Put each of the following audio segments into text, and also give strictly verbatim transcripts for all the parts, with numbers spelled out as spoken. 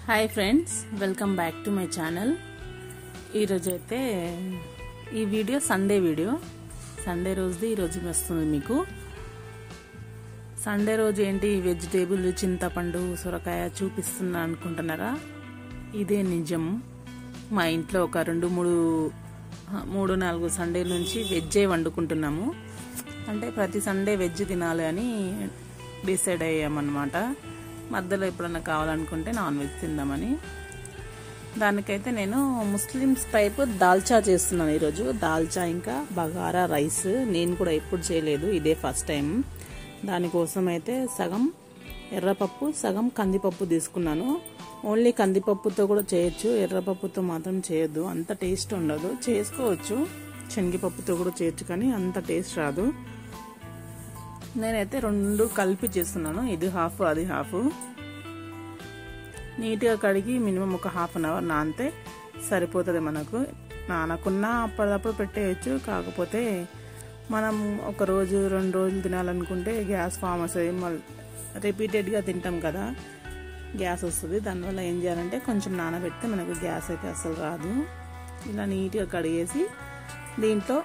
Hi friends, welcome back to my channel. ఈరోజు అయితే ఈ వీడియో సండే వీడియో సండే రోజుది ఈరోజు వస్తుంది. మీకు సండే రోజు ఏంటి వెజిటేబుల్ చింతపండు సొరకాయ చూపిస్తున్నా అనుకుంటున్నారా? ఇదే నిజం. మా ఇంట్లో ఒక రెండు మూడు మూడు నాలుగు సండే నుంచి వెజ్జే వండుకుంటున్నాము. అంటే ప్రతి సండే వెజ్ తినాలి అని డిసైడ్ అయ్యామన్నమాట. మధ్యలో ఎప్పుడన్నా కావాలనుకుంటే నాన్ వెజ్ తిందామని. దానికైతే నేను ముస్లిమ్స్ టైప్ దాల్చా చేస్తున్నాను ఈరోజు. దాల్చా ఇంకా బగారా రైస్ నేను కూడా ఎప్పుడు చేయలేదు, ఇదే ఫస్ట్ టైం. దానికోసం అయితే సగం ఎర్రపప్పు సగం కందిపప్పు తీసుకున్నాను. ఓన్లీ కందిపప్పుతో కూడా చేయొచ్చు, ఎర్రపప్పుతో మాత్రం చేయొద్దు, అంత టేస్ట్ ఉండదు. చేసుకోవచ్చు, శనగపప్పుతో కూడా చేయొచ్చు, కానీ అంత టేస్ట్ రాదు. నేనైతే రెండు కలిపి చేస్తున్నాను, ఇది హాఫ్ అది హాఫ్. నీట్గా కడిగి మినిమం ఒక హాఫ్ అన్ అవర్ నానితే సరిపోతుంది మనకు. నానకున్నా అప్పటిదప్పుడు పెట్టేయచ్చు. కాకపోతే మనం ఒక రోజు రెండు రోజులు తినాలనుకుంటే గ్యాస్ ఫామ్ వస్తుంది. మళ్ళీ రిపీటెడ్గా తింటాం కదా, గ్యాస్ వస్తుంది. దానివల్ల ఏం చేయాలంటే కొంచెం నానబెడితే మనకు గ్యాస్ అయితే అసలు రాదు. ఇలా నీట్గా కడిగేసి దీంట్లో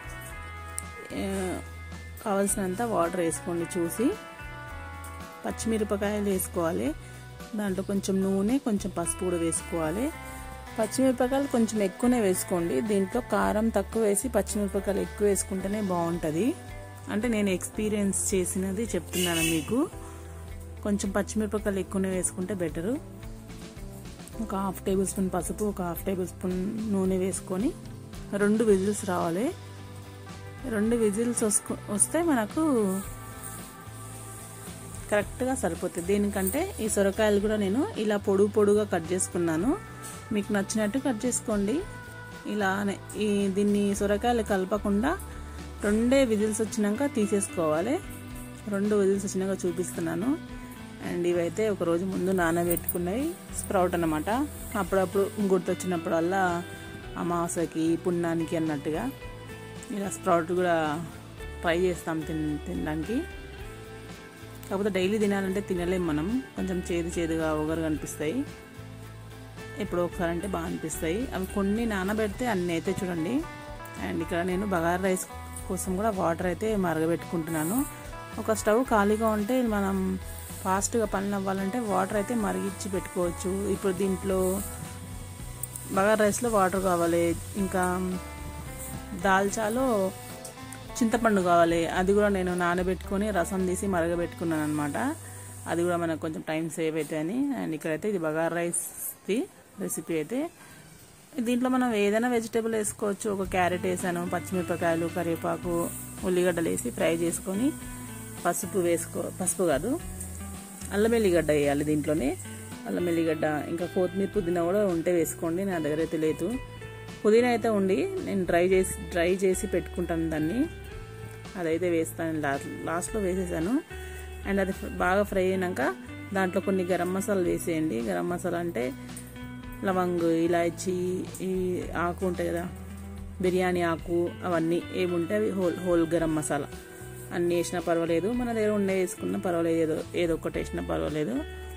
కావాల్సినంత వాటర్ వేసుకోండి చూసి. పచ్చిమిరపకాయలు వేసుకోవాలి, దాంట్లో కొంచెం నూనె కొంచెం పసుపు కూడా వేసుకోవాలి. పచ్చిమిరపకాయలు కొంచెం ఎక్కువనే వేసుకోండి. దీంట్లో కారం తక్కువ వేసి పచ్చిమిరపకాయలు ఎక్కువ వేసుకుంటేనే బాగుంటుంది. అంటే నేను ఎక్స్పీరియన్స్ చేసినది చెప్తున్నాను మీకు. కొంచెం పచ్చిమిరపకాయలు ఎక్కువనే వేసుకుంటే బెటరు. ఒక హాఫ్ టేబుల్ స్పూన్ పసుపు, ఒక హాఫ్ టేబుల్ స్పూన్ నూనె వేసుకొని రెండు విజిల్స్ రావాలి. రెండు విజిల్స్ వస్తే మనకు కరెక్ట్గా సరిపోతుంది. దీనికంటే ఈ సొరకాయలు కూడా నేను ఇలా పొడుగు పొడుగా కట్ చేసుకున్నాను. మీకు నచ్చినట్టు కట్ చేసుకోండి. ఇలానే ఈ దీన్ని సొరకాయలు కలపకుండా రెండే విజిల్స్ వచ్చినాక తీసేసుకోవాలి. రెండు విజిల్స్ వచ్చినాక చూపిస్తున్నాను. అండ్ ఇవైతే ఒక రోజు ముందు నానబెట్టుకున్నాయి స్ప్రౌట్ అన్నమాట. అప్పుడప్పుడు గుర్తొచ్చినప్పుడల్లా అమావాస్యకి పుణ్యానికి అన్నట్టుగా ఇలా స్ప్రౌట్ కూడా ట్రై చేస్తాం తిన్ తినడానికి. కాకపోతే డైలీ తినాలంటే తినలేం మనం, కొంచెం చేదు చేదుగా ఒగరుగా అనిపిస్తాయి. ఎప్పుడో ఒకసారి అంటే బాగా అనిపిస్తాయి. అవి కొన్ని నానబెడితే అన్నీ అయితే చూడండి. అండ్ ఇక్కడ నేను బగారా రైస్ కోసం కూడా వాటర్ అయితే మరగబెట్టుకుంటున్నాను. ఒక స్టవ్ ఖాళీగా ఉంటే మనం ఫాస్ట్గా పనులు అవ్వాలంటే వాటర్ అయితే మరిగించి పెట్టుకోవచ్చు. ఇప్పుడు దీంట్లో బగారా రైస్లో వాటర్ కావాలి, ఇంకా దాల్చాలో చింతపండు కావాలి. అది కూడా నేను నానబెట్టుకొని రసం తీసి మరగబెట్టుకున్నాను అనమాట. అది కూడా మనకు కొంచెం టైం సేవ్ అవుతాయని. అండ్ ఇక్కడైతే ఇది బగారా రైస్ది రెసిపీ అయితే. దీంట్లో మనం ఏదైనా వెజిటేబుల్ వేసుకోవచ్చు. ఒక క్యారెట్ వేసాను, పచ్చిమిరపకాయలు, కరివేపాకు, ఉల్లిగడ్డలు వేసి ఫ్రై చేసుకొని పసుపు వేసుకో పసుపు కాదు అల్లం వెల్లిగడ్డ వేయాలి దీంట్లోనే. అల్లం వెల్లిగడ్డ ఇంకా కొత్తిమీర పుదీనా కూడా ఉంటే వేసుకోండి. నా దగ్గర అయితే లేదు. పుదీనా అయితే ఉండి నేను డ్రై చేసి డ్రై చేసి పెట్టుకుంటాను దాన్ని. అదైతే వేస్తాను, లాస్ట్లో వేసేసాను. అండ్ అది బాగా ఫ్రై అయినాక దాంట్లో కొన్ని గరం మసాలా వేసేయండి. గరం మసాలా అంటే లవంగ్, ఇలాచి, ఈ ఆకు ఉంటాయి కదా, బిర్యానీ ఆకు, అవన్నీ ఏమి ఉంటే అవి హోల్ హోల్ గరం మసాలా అన్నీ వేసినా పర్వాలేదు. మన దగ్గర ఉండే వేసుకున్నా పర్వాలేదు, ఏదో ఏదో ఒకటి వేసినా పర్వాలేదు.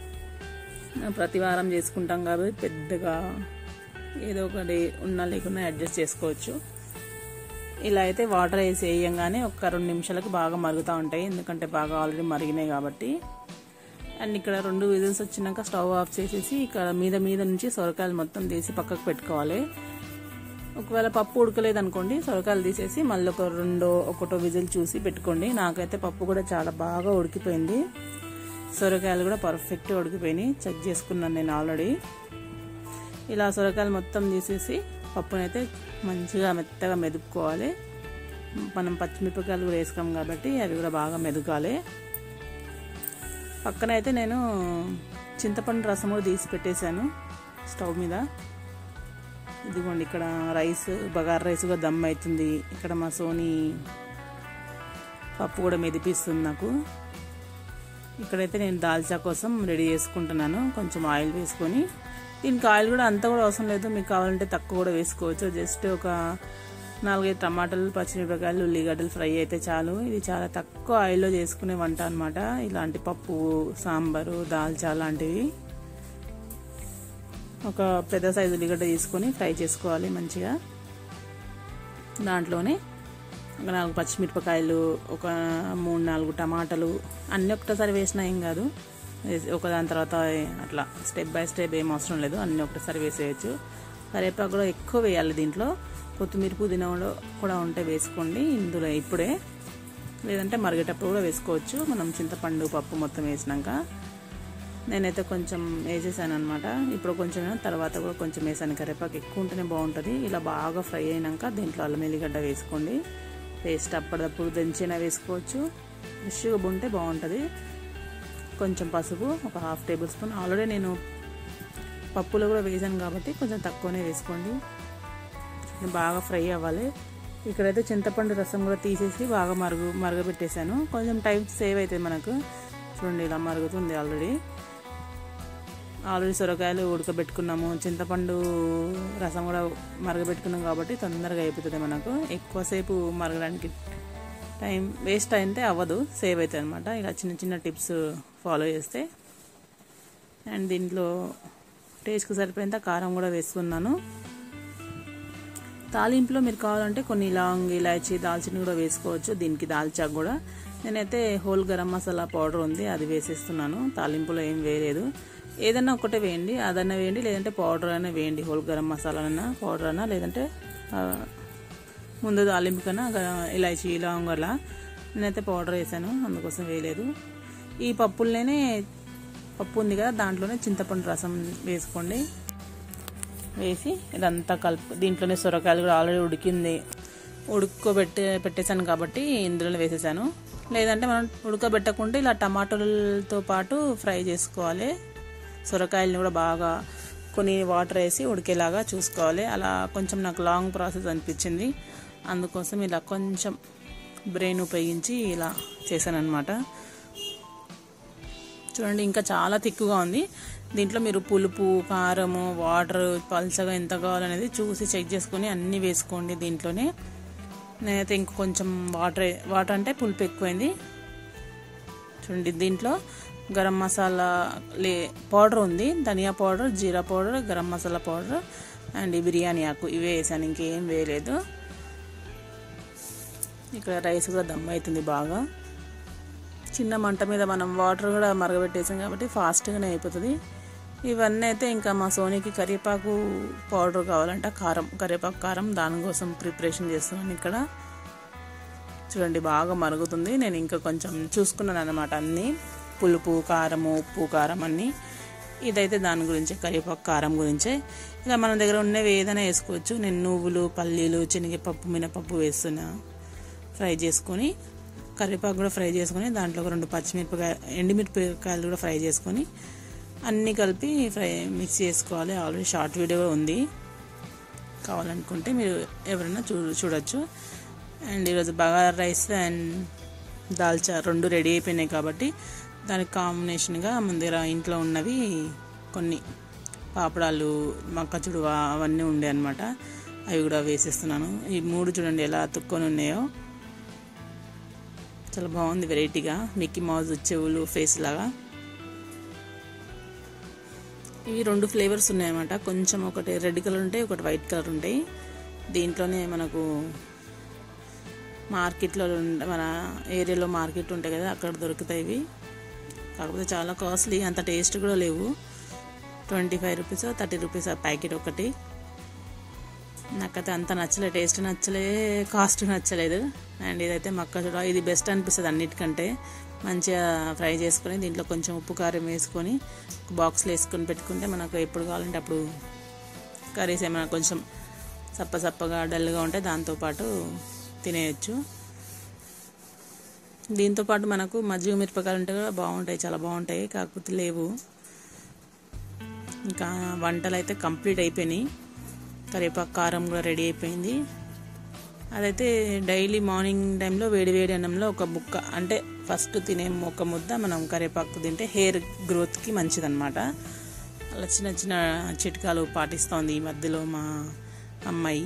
ప్రతి వారం చేసుకుంటాం కాబట్టి పెద్దగా ఏదో ఒకటి ఉన్నా లేకున్నా అడ్జస్ట్ చేసుకోవచ్చు. ఇలా అయితే వాటర్ వేసి వేయంగానే ఒక రెండు నిమిషాలకు బాగా మరుగుతూ ఉంటాయి, ఎందుకంటే బాగా ఆల్రెడీ మరిగినాయి కాబట్టి. అండ్ ఇక్కడ రెండు విజిల్స్ వచ్చినాక స్టవ్ ఆఫ్ చేసేసి ఇక్కడ మీద మీద నుంచి సొరకాయలు మొత్తం తీసి పక్కకు పెట్టుకోవాలి. ఒకవేళ పప్పు ఉడకలేదు అనుకోండి, సొరకాయలు తీసేసి మళ్ళీ ఒక రెండో ఒకటో విజిల్ చూసి పెట్టుకోండి. నాకైతే పప్పు కూడా చాలా బాగా ఉడికిపోయింది, సొరకాయలు కూడా పర్ఫెక్ట్గా ఉడికిపోయినాయి. చెక్ చేసుకున్నాను నేను ఆల్రెడీ. ఇలా సొరకాయలు మొత్తం తీసేసి పప్పునైతే మంచిగా మెత్తగా మెదుపుకోవాలి. మనం పచ్చిమిరపకాయలు కూడా వేసుకోం కాబట్టి అవి కూడా బాగా మెదగాలి. పక్కన అయితే నేను చింతపండు రసం కూడా తీసి పెట్టేశాను స్టవ్ మీద. ఇదిగోండి ఇక్కడ రైస్ బగారా రైస్ కూడా దమ్ అవుతుంది. ఇక్కడ మా సోని పప్పు కూడా మెదిపిస్తుంది నాకు. ఇక్కడైతే నేను దాల్చా కోసం రెడీ చేసుకుంటున్నాను. కొంచెం ఆయిల్ వేసుకొని, దీనికి ఆయిల్ కూడా అంతా కూడా అవసరం లేదు, మీకు కావాలంటే తక్కువ కూడా వేసుకోవచ్చు. జస్ట్ ఒక నాలుగైదు టమాటాలు, పచ్చిమిరపకాయలు, ఉల్లిగడ్డలు ఫ్రై అయితే చాలు. ఇది చాలా తక్కువ ఆయిల్లో చేసుకునే వంట అనమాట. ఇలాంటి పప్పు, సాంబారు, దాల్చా లాంటివి. ఒక పెద్ద సైజు ఉల్లిగడ్డ తీసుకొని ఫ్రై చేసుకోవాలి మంచిగా. దాంట్లోనే ఒక నాలుగు పచ్చిమిరపకాయలు, ఒక మూడు నాలుగు టమాటాలు అన్నీ ఒకటేసారి వేసినా ఏం కాదు, ఒకదాని తర్వాత అట్లా స్టెప్ బై స్టెప్ ఏం అవసరం లేదు, అన్నీ ఒకటేసారి వేసేయచ్చు. కరివేపాకు కూడా ఎక్కువ వేయాలి దీంట్లో. కొత్తిమీర పుదీనా కూడా ఉంటే వేసుకోండి ఇందులో ఇప్పుడే, లేదంటే మరిగేటప్పుడు కూడా వేసుకోవచ్చు మనం చింతపండు పప్పు మొత్తం వేసినాక. నేనైతే కొంచెం వేసేసాను అనమాట. ఇప్పుడు కొంచెం తర్వాత కూడా కొంచెం వేసాను. కరివేపాకు ఎక్కువ ఉంటేనే బాగుంటుంది. ఇలా బాగా ఫ్రై అయినాక దీంట్లో అల్లం ఎల్లిగడ్డ వేసుకోండి. పేస్ట్ అప్పటిదప్పుడు దంచైనా వేసుకోవచ్చు, ఫ్రెష్గా ఉంటే బాగుంటుంది. కొంచెం పసుపు ఒక హాఫ్ టేబుల్ స్పూన్, ఆల్రెడీ నేను పప్పులో కూడా వేసాను కాబట్టి కొంచెం తక్కువనే వేసుకోండి. బాగా ఫ్రై అవ్వాలి. ఇక్కడైతే చింతపండు రసం కూడా తీసేసి బాగా మరుగు మరగబెట్టేశాను. కొంచెం టైం సేవ్ అవుతుంది మనకు. చూడండి ఇలా మరుగుతుంది. ఆల్రెడీ ఆల్రెడీ సొరకాయలు ఉడకబెట్టుకున్నాము, చింతపండు రసం కూడా మరగబెట్టుకున్నాం కాబట్టి తొందరగా అయిపోతుంది మనకు. ఎక్కువసేపు మరగడానికి టైం వేస్ట్ అయితే అవ్వదు, సేవ్ అవుతుంది అనమాట. ఇలా చిన్న చిన్న టిప్స్ ఫాలో చేస్తే. అండ్ దీంట్లో టేస్ట్కి సరిపోయేంత కారం కూడా వేసుకున్నాను. తాలింపులో మీరు కావాలంటే కొన్ని లవంగ్, ఇలాచి, దాల్చిన కూడా వేసుకోవచ్చు. దీనికి దాల్చాకు కూడా నేనైతే హోల్ గరం మసాలా పౌడర్ ఉంది, అది వేసేస్తున్నాను. తాలింపులో ఏం వేయలేదు. ఏదన్నా ఒకటే వేయండి, అదన్నా వేయండి, లేదంటే పౌడర్ అయినా వేయండి. హోల్ గరం మసాలా అయినా పౌడర్ అయినా, లేదంటే ముందు తాలింపు కన్నా ఇలాచి, లవంగ్ అలా. నేనైతే పౌడర్ వేసాను, అందుకోసం వేయలేదు. ఈ పప్పులనే పప్పు ఉంది కదా, దాంట్లోనే చింతపండు రసం వేసుకోండి. వేసి ఇదంతా కలుపు. దీంట్లోనే సొరకాయలు కూడా ఆల్రెడీ ఉడికింది, ఉడుకోబెట్టే పెట్టేశాను కాబట్టి ఇందులో వేసేసాను. లేదంటే మనం ఉడకబెట్టకుండా ఇలా టమాటోలతో పాటు ఫ్రై చేసుకోవాలి. సొరకాయలని కూడా బాగా కొన్ని వాటర్ వేసి ఉడికేలాగా చూసుకోవాలి. అలా కొంచెం నాకు లాంగ్ ప్రాసెస్ అనిపించింది, అందుకోసం ఇలా కొంచెం బ్రెయిన్ ఉపయోగించి ఇలా చేశాను అనమాట. చూడండి ఇంకా చాలా థిక్గా ఉంది. దీంట్లో మీరు పులుపు, కారము, వాటర్ పల్చగా ఎంత కావాలనేది చూసి చెక్ చేసుకొని అన్నీ వేసుకోండి దీంట్లోనే. నేనైతే ఇంక కొంచెం వాటర్ వాటర్ అంటే పులుపు ఎక్కువైంది. చూడండి దీంట్లో గరం మసాలా లే పౌడర్ ఉంది, ధనియా పౌడర్, జీరా powder, garam masala powder and biryani ఆకు, ఇవే వేసాను, ఇంకేం వేయలేదు. ఇక్కడ రైస్ కూడా దమ్ అవుతుంది బాగా. చిన్న మంట మీద మనం వాటర్ కూడా మరగబెట్టేసాం కాబట్టి ఫాస్ట్గానే అయిపోతుంది. ఇవన్నీ అయితే ఇంకా మా సోనీకి కరివేపాకు పౌడర్ కావాలంట, కారం, కరివేపాకు కారం, దానికోసం ప్రిపరేషన్ చేస్తున్నాను ఇక్కడ. చూడండి బాగా మరుగుతుంది. నేను ఇంకా కొంచెం చూసుకున్నాను అన్నమాట, అన్నీ పులుపు, కారము, ఉప్పు, కారం అన్నీ. ఇదైతే దాని గురించే, కరివేపాకు కారం గురించే. ఇలా మన దగ్గర ఉన్నవి ఏదైనా వేసుకోవచ్చు. నేను నువ్వులు, పల్లీలు, శనగపప్పు, మినపప్పు వేస్తున్నా. ఫ్రై చేసుకొని కరివేపాకు కూడా ఫ్రై చేసుకొని దాంట్లో ఒక రెండు పచ్చిమిరపకాయ ఎండుమిరపకాయలు కూడా ఫ్రై చేసుకొని అన్నీ కలిపి ఫ్రై మిక్స్ చేసుకోవాలి. ఆల్రెడీ షార్ట్ వీడియో ఉంది, కావాలనుకుంటే మీరు ఎవరైనా చూ చూడొచ్చు. అండ్ ఈరోజు బగారా రైస్ అండ్ దాల్చా రెండు రెడీ అయిపోయినాయి కాబట్టి దానికి కాంబినేషన్గా మన దగ్గర ఇంట్లో ఉన్నవి కొన్ని పాపడాలు, మక్కచుడు అవన్నీ ఉండే అనమాట, అవి కూడా వేసేస్తున్నాను. ఈ మూడు చూడండి ఎలా అతుక్కొని ఉన్నాయో, చాలా బాగుంది వెరైటీగా, మిక్కీ మౌజ్ చెవులు ఫేస్ లాగా. ఇవి రెండు ఫ్లేవర్స్ ఉన్నాయన్నమాట, కొంచెం ఒకటి రెడ్ కలర్ ఉంటాయి, ఒకటి వైట్ కలర్ ఉంటాయి. దీంట్లోనే మనకు మార్కెట్లో మన ఏరియాలో మార్కెట్ ఉంటాయి కదా, అక్కడ దొరుకుతాయి ఇవి. కాకపోతే చాలా కాస్ట్లీ, అంత టేస్ట్ కూడా లేవు. Twenty five rupees thirty rupees ఆ ప్యాకెట్ ఒకటి. నాకైతే అంత నచ్చలే, టేస్ట్ నచ్చలే, కాస్ట్ నచ్చలేదు. అండ్ ఇదైతే మక్క చూడ, ఇది బెస్ట్ అనిపిస్తుంది అన్నిటికంటే. మంచిగా ఫ్రై చేసుకొని దీంట్లో కొంచెం ఉప్పు కారం వేసుకొని బాక్స్లో వేసుకొని పెట్టుకుంటే మనకు ఎప్పుడు కావాలంటే అప్పుడు కర్రీస్ ఏమైనా కొంచెం సప్ప సప్పగా డల్గా ఉంటే దాంతోపాటు తినేయచ్చు. దీంతోపాటు మనకు మజ్జిగ మిరపకాయలు ఉంటే కూడా బాగుంటాయి, చాలా బాగుంటాయి, కాకపోతే లేవు. ఇంకా వంటలు అయితే కంప్లీట్ అయిపోయినాయి. కరివేపాకు కారం కూడా రెడీ అయిపోయింది. అదైతే డైలీ మార్నింగ్ టైంలో వేడి వేడి అన్నంలో ఒక బుక్క, అంటే ఫస్ట్ తినే ఒక ముద్ద మనం కరివేపాకు తింటే హెయిర్ గ్రోత్కి మంచిదన్నమాట. అలా చిన్న చిన్న చిట్కాలు పాటిస్తోంది ఈ మధ్యలో మా అమ్మాయి.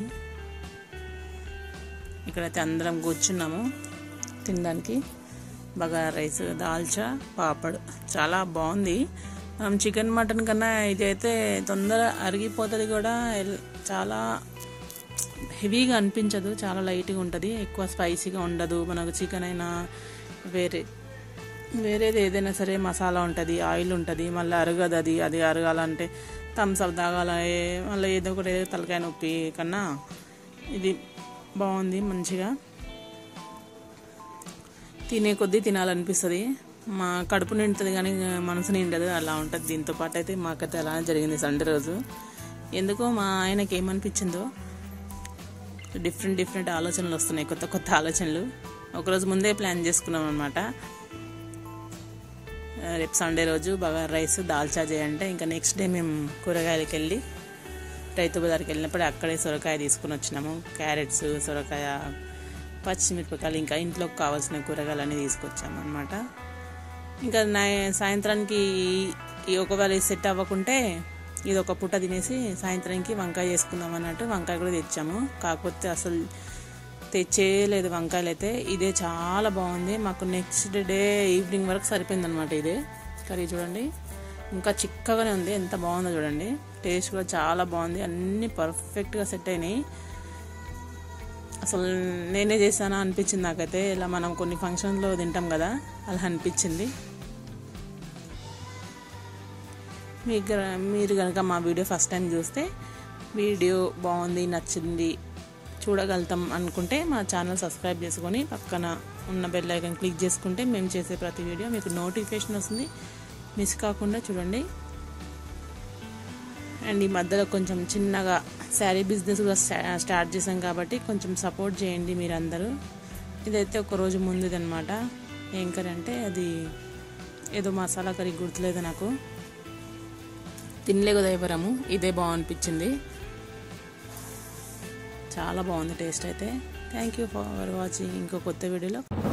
ఇక్కడైతే అందరం కూర్చున్నాము తినడానికి. బగారా రైస్, దాల్చా, పాపడ్ చాలా బాగుంది. మనం చికెన్ మటన్ కన్నా ఇదైతే తొందర అరిగిపోతుంది కూడా, చాలా హెవీగా అనిపించదు, చాలా లైట్గా ఉంటుంది, ఎక్కువ స్పైసీగా ఉండదు. మనకు చికెన్ అయినా వేరే వేరేది ఏదైనా సరే మసాలా ఉంటుంది, ఆయిల్ ఉంటుంది, మళ్ళీ అరగదు. అది అది అరగాలంటే థమ్స్ అప్ తాగాల, మళ్ళీ ఏదో ఒకటి తలకాయ నొప్పి కన్నా ఇది బాగుంది. మంచిగా తినే కొద్దీ తినాలనిపిస్తుంది, మా కడుపు నిండుతుంది కానీ మనసు నిండదు, అలా ఉంటుంది. దీంతో పాటు అయితే మాకైతే అలానే జరిగింది సండే రోజు. ఎందుకో మా ఆయనకి ఏమనిపించిందో డిఫరెంట్ డిఫరెంట్ ఆలోచనలు వస్తున్నాయి, కొత్త కొత్త ఆలోచనలు. ఒకరోజు ముందే ప్లాన్ చేసుకున్నాం అనమాట, రేపు సండే రోజు బగారా రైస్ దాల్చా చేయంటే, ఇంకా నెక్స్ట్ డే మేము కూరగాయలకి వెళ్ళి రైతు బజార్కి వెళ్ళినప్పుడు అక్కడే సొరకాయ తీసుకుని వచ్చినాము. క్యారెట్స్, సొరకాయ, పచ్చిమిరపకాయలు, ఇంకా ఇంట్లోకి కావాల్సిన కూరగాయలు అన్నీ తీసుకొచ్చాము అనమాట. ఇంకా నై సాయంత్రానికి ఈ ఒకవేళ సెట్ అవ్వకుంటే ఇది ఒక పూట తినేసి సాయంత్రానికి వంకాయ చేసుకుందాం అన్నట్టు వంకాయ కూడా తెచ్చాము. కాకపోతే అసలు తెచ్చేయలేదు వంకాయలు అయితే. ఇదే చాలా బాగుంది, మాకు నెక్స్ట్ డే ఈవినింగ్ వరకు సరిపోయింది అనమాట. ఇదే కర్రీ చూడండి, ఇంకా చిక్కగానే ఉంది, ఎంత బాగుందో చూడండి. టేస్ట్ కూడా చాలా బాగుంది, అన్నీ పర్ఫెక్ట్గా సెట్ అయినాయి. అసలు నేనే చేశానా అనిపించింది నాకైతే. ఇలా మనం కొన్ని ఫంక్షన్లో తింటాం కదా, అలా అనిపించింది. మీకు మీరు కనుక మా వీడియో ఫస్ట్ టైం చూస్తే, వీడియో బాగుంది, నచ్చింది, చూడగలుగుతాం అనుకుంటే మా ఛానల్ సబ్స్క్రైబ్ చేసుకొని పక్కన ఉన్న బెల్ ఐకాన్ క్లిక్ చేసుకుంటే మేము చేసే ప్రతి వీడియో మీకు నోటిఫికేషన్ వస్తుంది, మిస్ కాకుండా చూడండి. అండ్ ఈ మధ్యలో కొంచెం చిన్నగా శారీ బిజినెస్ కూడా స్టార్ట్ చేసాం కాబట్టి కొంచెం సపోర్ట్ చేయండి మీరందరూ. ఇదైతే ఒక రోజు ముందుది అనమాట. ఏం కర్రీ అంటే అది ఏదో మసాలా కర్రీ, గుర్తులేదు నాకు, తినలే కదా ఎవరము. ఇదే బాగనిపించింది, చాలా బాగుంది టేస్ట్ అయితే. Thank you for watching. ఇంకో కొత్త వీడియోలో